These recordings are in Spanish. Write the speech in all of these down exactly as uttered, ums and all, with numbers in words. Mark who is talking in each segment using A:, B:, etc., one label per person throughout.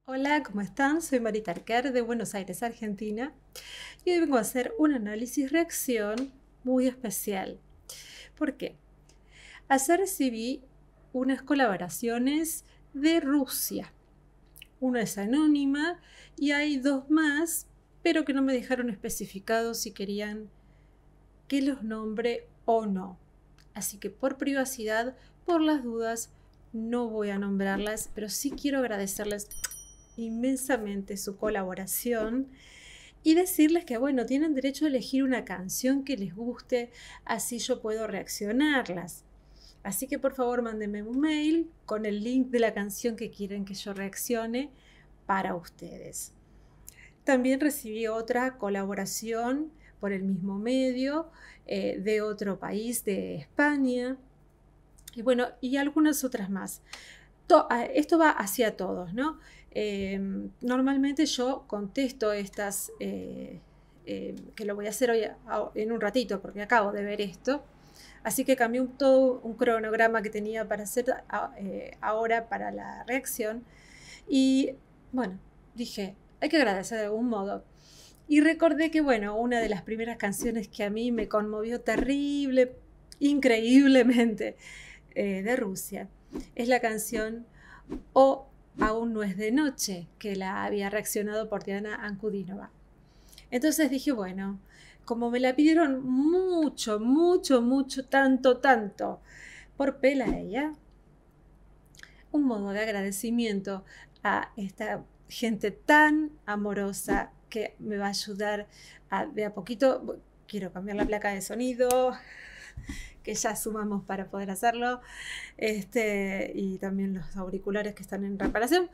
A: Hola, ¿cómo están? Soy Marita Arquer de Buenos Aires, Argentina, y hoy vengo a hacer un análisis-reacción muy especial. ¿Por qué? Ayer recibí unas colaboraciones de Rusia. Una es anónima y hay dos más, pero que no me dejaron especificado si querían que los nombre o no. Así que por privacidad, por las dudas, no voy a nombrarlas, pero sí quiero agradecerles inmensamente su colaboración y decirles que, bueno, tienen derecho a elegir una canción que les guste, así yo puedo reaccionarlas. Así que por favor mándenme un mail con el link de la canción que quieren que yo reaccione para ustedes. También recibí otra colaboración por el mismo medio eh, de otro país, de España, y bueno, y algunas otras más. Esto va hacia todos, ¿no? Eh, normalmente yo contesto estas, eh, eh, que lo voy a hacer hoy a, en un ratito porque acabo de ver esto. Así que cambié un, todo un cronograma que tenía para hacer a, eh, ahora para la reacción. Y bueno, dije, hay que agradecer de algún modo. Y recordé que, bueno, una de las primeras canciones que a mí me conmovió terrible, increíblemente, eh, de Rusia, es la canción O Aún no es de noche, que la había reaccionado por Diana Ankudinova. Entonces dije, bueno, como me la pidieron mucho, mucho, mucho, tanto, tanto, por Pelaella, un modo de agradecimiento a esta gente tan amorosa que me va a ayudar a, de a poquito, quiero cambiar la placa de sonido, que ya sumamos para poder hacerlo, este, y también los auriculares que están en reparación.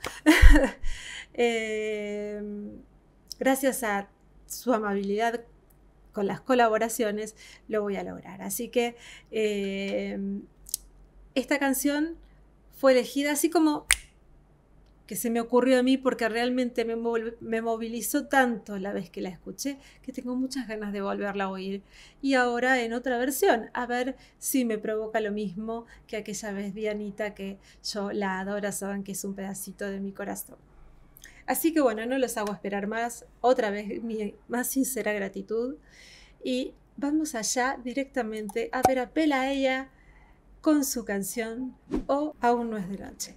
A: eh, gracias a su amabilidad con las colaboraciones lo voy a lograr. Así que eh, esta canción fue elegida así como que se me ocurrió a mí porque realmente me, me movilizó tanto la vez que la escuché que tengo muchas ganas de volverla a oír. Y ahora en otra versión, a ver si me provoca lo mismo que aquella vez Dianita, que yo la adoro, saben que es un pedacito de mi corazón. Así que bueno, no los hago esperar más, otra vez mi más sincera gratitud. Y vamos allá directamente a ver a Pelaella con su canción O Aún no es de noche.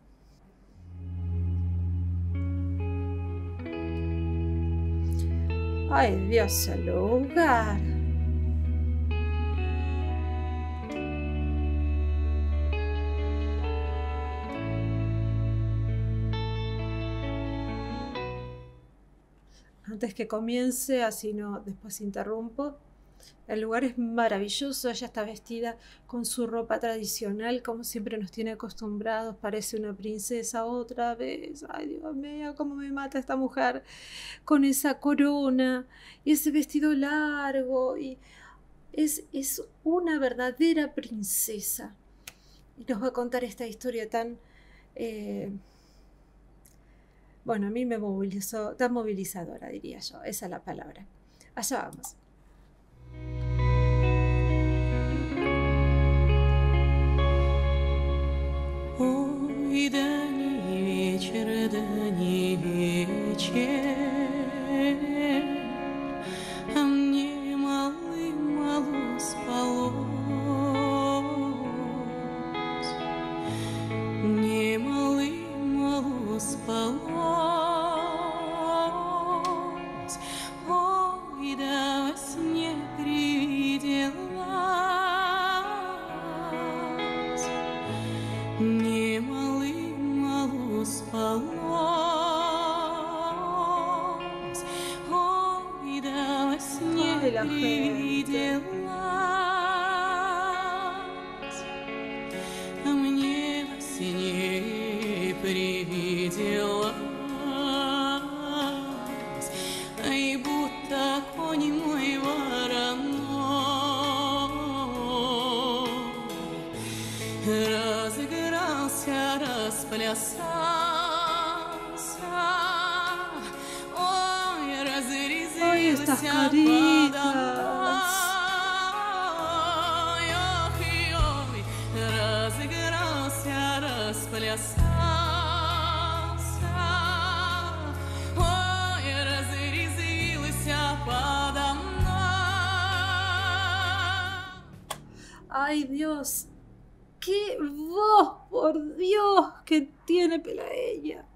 A: Ay, Dios, el lugar. Antes que comience, así no, después interrumpo. El lugar es maravilloso, ella está vestida con su ropa tradicional, como siempre nos tiene acostumbrados, parece una princesa otra vez. Ay, Dios mío, cómo me mata esta mujer, con esa corona y ese vestido largo, y es, es una verdadera princesa. Y nos va a contar esta historia tan, eh, bueno, a mí me movilizó, tan movilizadora, diría yo, esa es la palabra. Allá vamos.
B: Ой, да не вечер, да не вечер, а мне мало-мало спалось, мне мало-мало спалось. Ой, да во сне привиделась не мало-мало спалось. Ой, да во сне привиделась, а мне во сне привиделась, ай, будто конь мой вороной разыгрался, расплясался, ой, разрезвился подо мной, ох, ой, разыгрался, расплясался,
A: ¡Ay, Dios! ¡Qué voz, por Dios, que tiene Pelaella!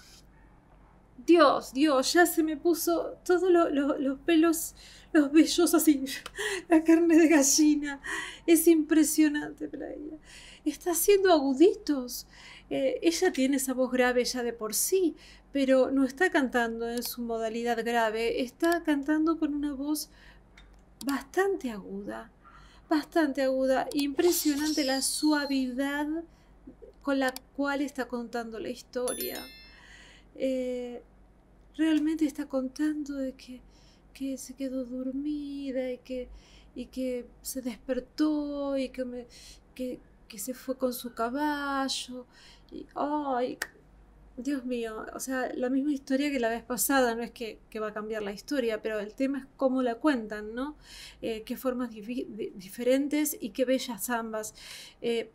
A: Dios, Dios, ya se me puso todos lo, lo, los pelos, los vellos así, la carne de gallina. Es impresionante, Pelaella. Está haciendo aguditos. Eh, ella tiene esa voz grave ya de por sí, pero no está cantando en su modalidad grave, está cantando con una voz bastante aguda, bastante aguda. Impresionante la suavidad con la cual está contando la historia. Eh, realmente está contando de que, que se quedó dormida y que, y que se despertó y que, me, que, que se fue con su caballo. Y, ¡ay! Dios mío, o sea, la misma historia que la vez pasada, no es que, que va a cambiar la historia, pero el tema es cómo la cuentan, ¿no? Eh, qué formas di diferentes y qué bellas ambas. Eh,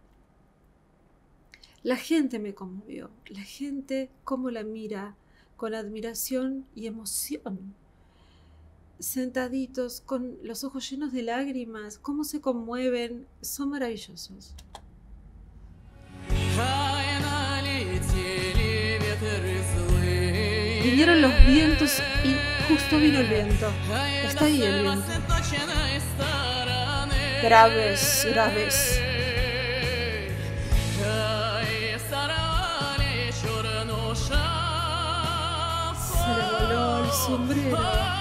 A: la gente me conmovió, la gente cómo la mira, con admiración y emoción. Sentaditos, con los ojos llenos de lágrimas, cómo se conmueven, son maravillosos. Vinieron los vientos y justo vino el viento. Está ahí el viento. Graves, graves. Se le voló el sombrero.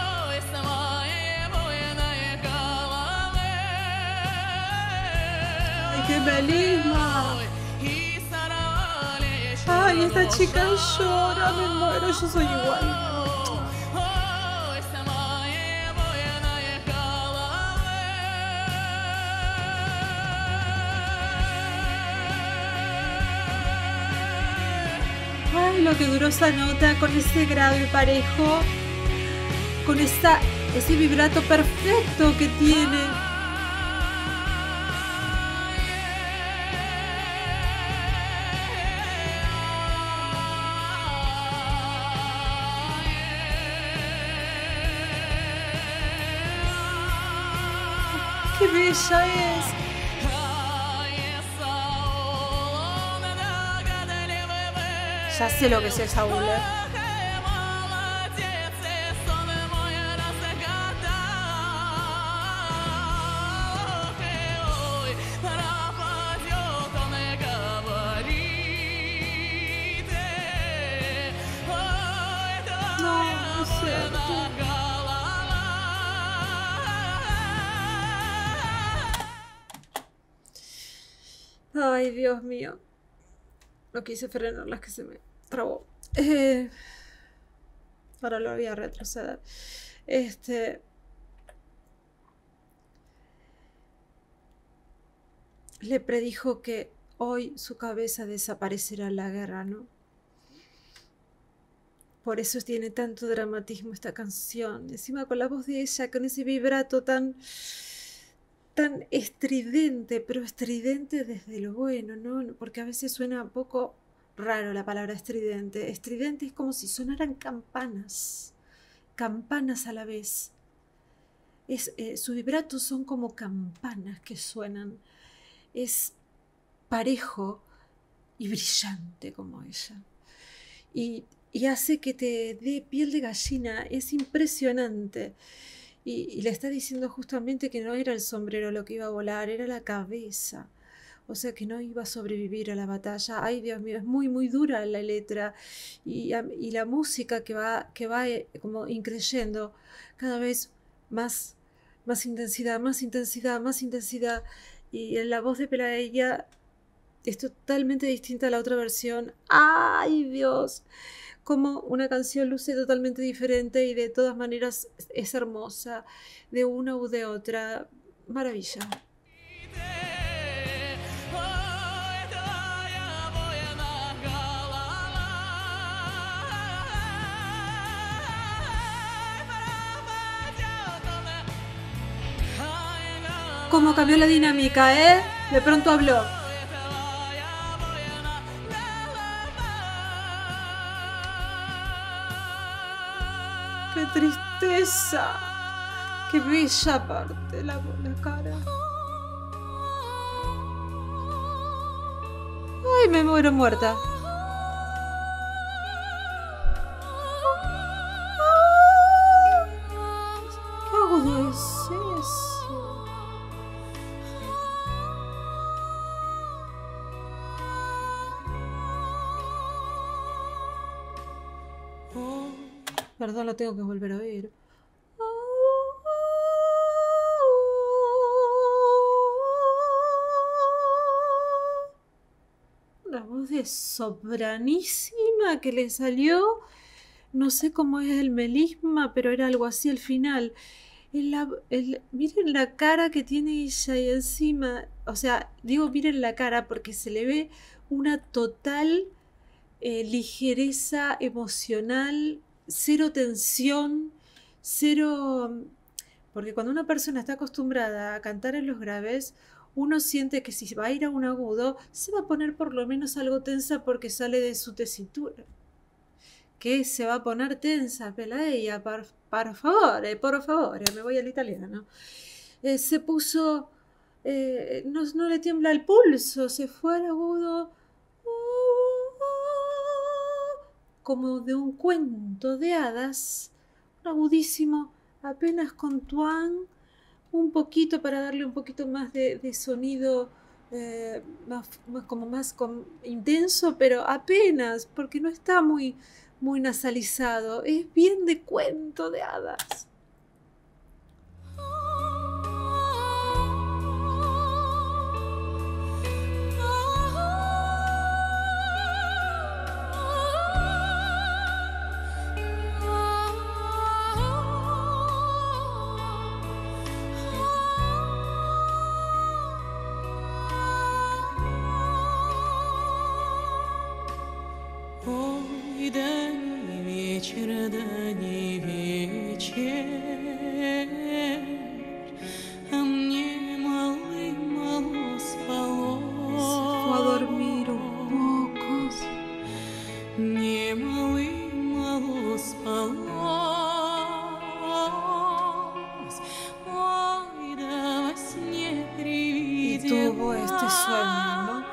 A: ¡Ay, qué melisma! ¡Ay, esta chica llora! Me muero, yo soy igual. Ay, lo que duró esa nota con ese grave parejo, con esa, ese vibrato perfecto que tiene. ¡Qué bella es! Ya sé lo que es esa hule. No, no es cierto. Ay, Dios mío. No quise frenar las que se me trabó. Eh, ahora lo voy a retroceder. Este. Le predijo que hoy su cabeza desaparecerá en la guerra, ¿no? Por eso tiene tanto dramatismo esta canción. Encima con la voz de ella, con ese vibrato tan. tan estridente, pero estridente desde lo bueno, ¿no? Porque a veces suena un poco raro la palabra estridente. Estridente es como si sonaran campanas, campanas a la vez. Es, eh, su vibrato son como campanas que suenan. Es parejo y brillante como ella. Y, y hace que te dé piel de gallina. Es impresionante. Y, y le está diciendo justamente que no era el sombrero lo que iba a volar, era la cabeza. O sea, que no iba a sobrevivir a la batalla. Ay, Dios mío, es muy, muy dura la letra. Y, y la música que va, que va eh, como increyendo cada vez más, más intensidad, más intensidad, más intensidad. Y en la voz de Pelaella es totalmente distinta a la otra versión. ¡Ay, Dios! Como una canción luce totalmente diferente y de todas maneras es hermosa, de una u de otra. Maravilla. Cómo cambió la dinámica, ¿eh? De pronto habló. ¡Qué tristeza! ¡Qué bella parte la, la cara! me muero muerta. ¿Qué agudo es eso? Perdón, lo tengo que volver a oír. Una voz de sopranísima que le salió. No sé cómo es el melisma, pero era algo así al final. El, el, miren la cara que tiene ella y encima, o sea, digo miren la cara porque se le ve una total eh, ligereza emocional, cero tensión, cero... Porque cuando una persona está acostumbrada a cantar en los graves, uno siente que si va a ir a un agudo, se va a poner por lo menos algo tensa porque sale de su tesitura. Que se va a poner tensa, Pelaella, por, por favor, eh, por favor, me voy al italiano. Eh, se puso, eh, no, no le tiembla el pulso, se fue al agudo, como de un cuento de hadas, un agudísimo, apenas con tuán, un poquito para darle un poquito más de, de sonido, eh, más, más, como más con, intenso, pero apenas, porque no está muy... muy nasalizado, es bien de cuento de hadas. Tuvo este sueño, ¿no?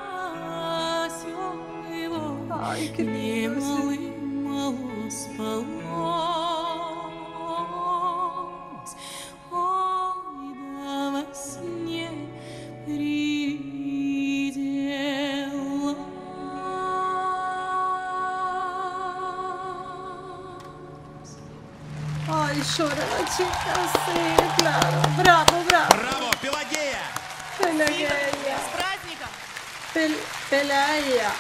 A: Ay, qué lindo. Ay, llora la chica, sí, claro. Bravo, bravo.
C: Bravo, Pelageya.
A: Pelageya. Pel Pelageya.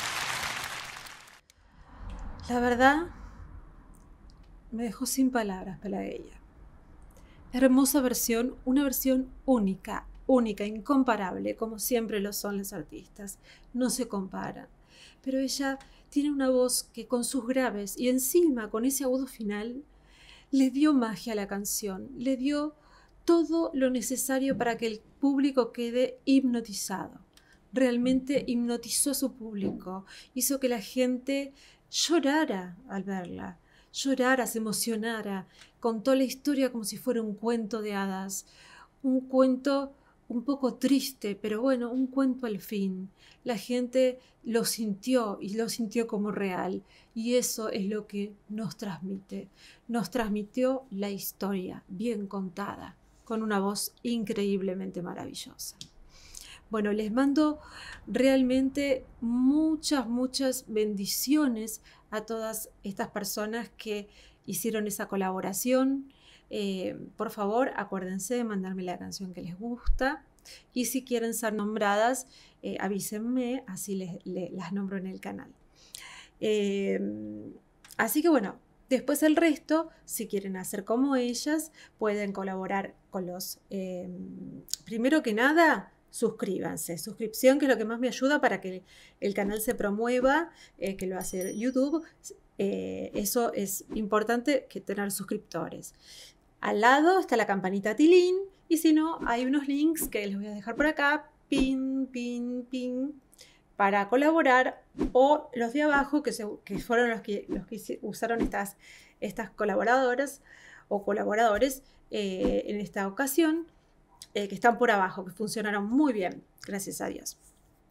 A: La verdad, me dejó sin palabras, Pelageya. Hermosa versión, una versión única, única, incomparable, como siempre lo son los artistas. No se comparan. Pero ella tiene una voz que con sus graves y encima con ese agudo final, le dio magia a la canción, le dio todo lo necesario para que el público quede hipnotizado. Realmente hipnotizó a su público, hizo que la gente llorara al verla, llorara, se emocionara, contó la historia como si fuera un cuento de hadas, un cuento un poco triste, pero bueno, un cuento al fin. La gente lo sintió y lo sintió como real, y eso es lo que nos transmite. Nos transmitió la historia bien contada, con una voz increíblemente maravillosa. Bueno, les mando realmente muchas, muchas bendiciones a todas estas personas que hicieron esa colaboración. Eh, por favor, acuérdense de mandarme la canción que les gusta. Y si quieren ser nombradas, eh, avísenme, así les, les, las nombro en el canal. Eh, así que bueno, después el resto, si quieren hacer como ellas, pueden colaborar con los... Eh, primero que nada, suscríbanse. Suscripción, que es lo que más me ayuda para que el canal se promueva, eh, que lo hace YouTube. Eh, eso es importante, que tener suscriptores. Al lado está la campanita Tilín, y si no, hay unos links que les voy a dejar por acá, pin, pin, pin, para colaborar, o los de abajo, que, se, que fueron los que, los que usaron estas, estas colaboradoras o colaboradores eh, en esta ocasión, eh, que están por abajo, que funcionaron muy bien, gracias a Dios.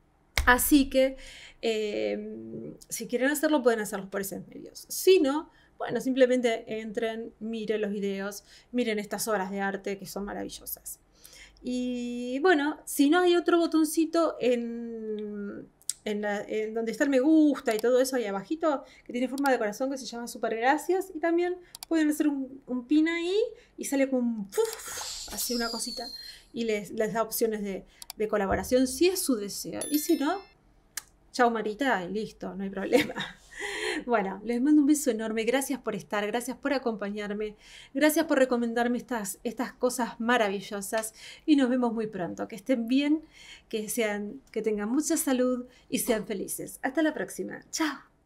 A: Así que eh, si quieren hacerlo, pueden hacerlo por esos medios. Si no, bueno, simplemente entren, miren los videos, miren estas obras de arte que son maravillosas. Y bueno, si no hay otro botoncito en, en, la, en donde está el me gusta y todo eso ahí abajito, que tiene forma de corazón, que se llama super gracias. Y también pueden hacer un, un pin ahí y sale como un puff, así una cosita. Y les, les da opciones de, de colaboración si es su deseo. Y si no, chao Marita y listo, no hay problema. Bueno, les mando un beso enorme. Gracias por estar, gracias por acompañarme, gracias por recomendarme estas, estas cosas maravillosas y nos vemos muy pronto. Que estén bien, que, sean, que tengan mucha salud y sean felices. Hasta la próxima. Chao.